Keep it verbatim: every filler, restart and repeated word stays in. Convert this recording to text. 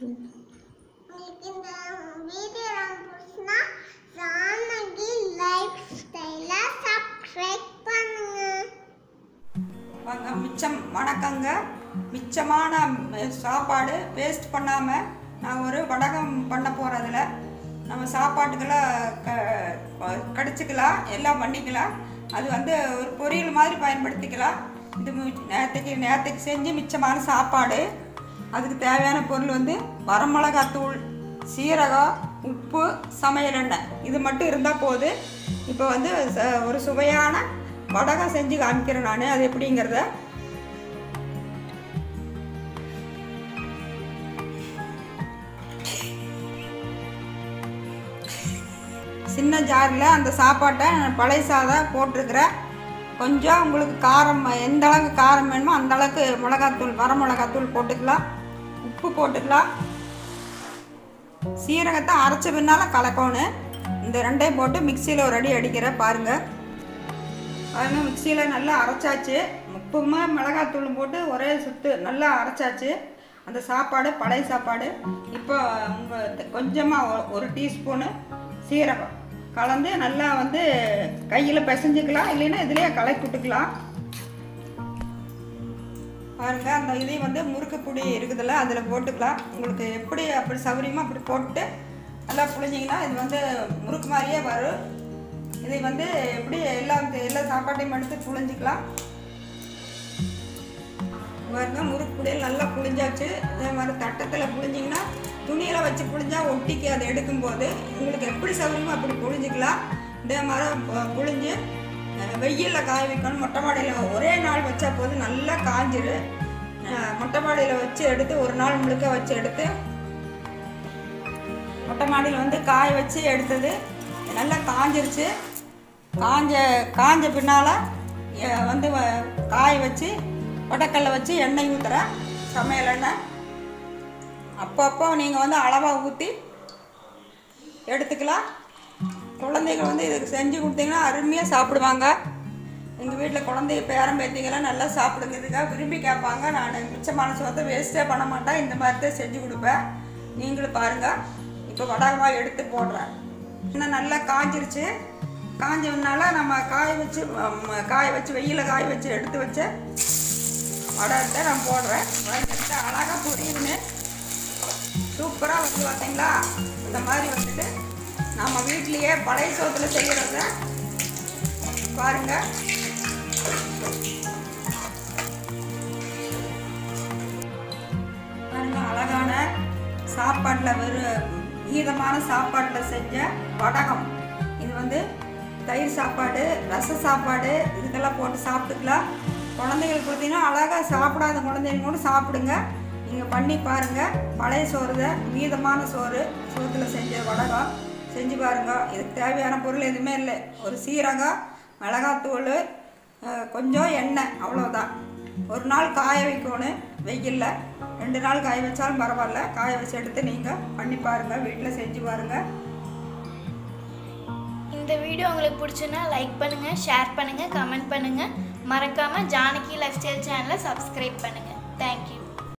உங்களுக்கு இந்த வீடியோ பிடிச்சினா ஜானகி லைஃப் ஸ்டைல சப்ஸ்கிரைப் பண்ணுங்க. வாங்க மிச்சம் வணக்கங்க. மிச்சமான சாப்பாடு வேஸ்ட் பண்ணாமல் நான் ஒரு வடகம் பண்ண போகிறதுல நம்ம சாப்பாட்டுக்கெல்லாம் க கடிச்சிக்கலாம், எல்லாம் பண்ணிக்கலாம். அது வந்து ஒரு பொரியல் மாதிரி பயன்படுத்திக்கலாம். இது நேற்றுக்கு நேற்றுக்கு செஞ்சு மிச்சமான சாப்பாடு. அதுக்கு தேவையான பொருள் வந்து வரமிளகாத்தூள், சீரகம், உப்பு, சமையல் எண்ணெய், இது மட்டும் இருந்தால் போதும். இப்போ வந்து ஒரு சுவையான வடகம் செஞ்சு காமிக்கிறேன் நான். அது எப்படிங்கிறத சின்ன ஜாரில் அந்த சாப்பாட்டை பழைய சாதம் போட்டிருக்கிறேன். கொஞ்சம் உங்களுக்கு காரம் எந்த அளவுக்கு காரம் வேணுமோ அந்த அளவுக்கு மிளகாத்தூள், வர மிளகாத்தூள் போட்டுக்கலாம், உப்பு போட்டுக்கலாம். சீரகத்தை அரைச்ச பின்னால் கலக்கணும். இந்த ரெண்டையும் போட்டு மிக்சியில் ஒரு அடி அடிக்கிற பாருங்கள். பாருங்கள், மிக்சியில் நல்லா அரைச்சாச்சு. உப்புமா மிளகாத்தூளும் போட்டு ஒரே சுத்து நல்லா அரைச்சாச்சு. அந்த சாப்பாடு பழைய சாப்பாடு. இப்போ உங்கள் கொஞ்சமாக ஒரு டீஸ்பூனு சீரகம் கலந்து நல்லா வந்து கையில் பிசைஞ்சிக்கலாம், இல்லைன்னா இதுலேயே கலக்கி விட்டுக்கலாம். பாருங்கள், அந்த இதையும் வந்து முறுக்கு பொடி இருக்குதுல்ல அதில் போட்டுக்கலாம். உங்களுக்கு எப்படி அப்படி சௌகரியமாக அப்படி போட்டு நல்லா புழிஞ்சிங்கன்னா இது வந்து முறுக்கு மாதிரியே வரும். இதை வந்து எப்படி எல்லாம் எல்லா சாப்பாட்டையும் எடுத்து புழிஞ்சிக்கலாம். பாருங்க, முறுக்கு பொடியில் நல்லா புழிஞ்சாச்சு. இதே மாதிரி தட்டத்தில் புழிஞ்சிங்கன்னா துணியில் வச்சு புழிஞ்சா ஒட்டிக்கு அதை எடுக்கும்போது உங்களுக்கு எப்படி சௌகரியமோ அப்படி புழிஞ்சிக்கலாம். இதே மாதிரி புழிஞ்சு வெயிலில் காய வைக்கணும். மொட்டை மாடியில் ஒரே நாள் வச்சா போது நல்லா காஞ்சிரு. மொட்டை மாடியில் வச்சு எடுத்து ஒரு நாள் முழுக்க வச்சு எடுத்து மொட்டை மாடியில் வந்து காய வச்சு எடுத்தது நல்லா காஞ்சிருச்சு. காஞ்ச காஞ்ச பின்னால் வந்து காய வச்சு வடக்கல்ல வச்சு எண்ணெய் ஊற்றுறேன், சமையல் எண்ணெய். அப்பப்போ நீங்கள் வந்து அளவாக ஊற்றி எடுத்துக்கலாம். குழந்தைங்க வந்து இதுக்கு செஞ்சு கொடுத்தீங்கன்னா அருமையாக சாப்பிடுவாங்க. எங்கள் வீட்டில் குழந்தைங்க பேரம் பேத்திங்கெல்லாம் நல்லா சாப்பிடுங்க, இதுக்காக விரும்பி கேட்பாங்க. நான் மிச்சமான சோத்தை வேஸ்ட்டே பண்ண மாட்டேன், இந்த மாதிரி தான் செஞ்சு கொடுப்பேன். நீங்களும் பாருங்கள். இப்போ வடகமாக எடுத்து போடுறேன். இன்னும் நல்லா காஞ்சிருச்சு. காஞ்சதுனால நம்ம காய வச்சு காய வச்சு வெயிலில் காய வச்சு எடுத்து வச்ச வடகத்தை நான் போடுறேன். வடகத்தை அழகாக பொரியுதுன்னு சூப்பராக வந்து பார்த்தீங்களா. இந்த மாதிரி வந்துட்டு நம்ம வீட்லேயே பழைய சோத்தில் செய்கிறத பாருங்கள். பாருங்கள், அழகான சாப்பாட்டில் வெறும் மீதமான சாப்பாட்டில் செஞ்ச வடகம். இது வந்து தயிர் சாப்பாடு, ரச சாப்பாடு, இதுக்கெல்லாம் போட்டு சாப்பிட்டுக்கலாம். குழந்தைங்களுக்கு கொடுத்தீங்கன்னா அழகாக சாப்பிடாத குழந்தைங்க கூட சாப்பிடுங்க. நீங்கள் பண்ணி பாருங்கள். பழைய சோறு தான், மீதமான சோறு சோத்தில் செஞ்ச வடகம் செஞ்சு பாருங்கள். இதுக்கு தேவையான பொருள் எதுவுமே இல்லை. ஒரு சீரகம், மிளகாத்தூள், கொஞ்சம் எண்ணெய், அவ்வளோதான். ஒரு நாள் காய வைக்கணும் வெயிலில். ரெண்டு நாள் காய வச்சாலும் பரவாயில்ல. காய வச்சு எடுத்து நீங்கள் பண்ணி பாருங்கள், வீட்டில் செஞ்சு பாருங்கள். இந்த வீடியோ உங்களுக்கு பிடிச்சுன்னா லைக் பண்ணுங்கள், ஷேர் பண்ணுங்கள், கமெண்ட் பண்ணுங்கள். மறக்காமல் ஜானகி லைஃப் ஸ்டைல் சேனலை சப்ஸ்கிரைப் பண்ணுங்கள். தேங்க்யூ.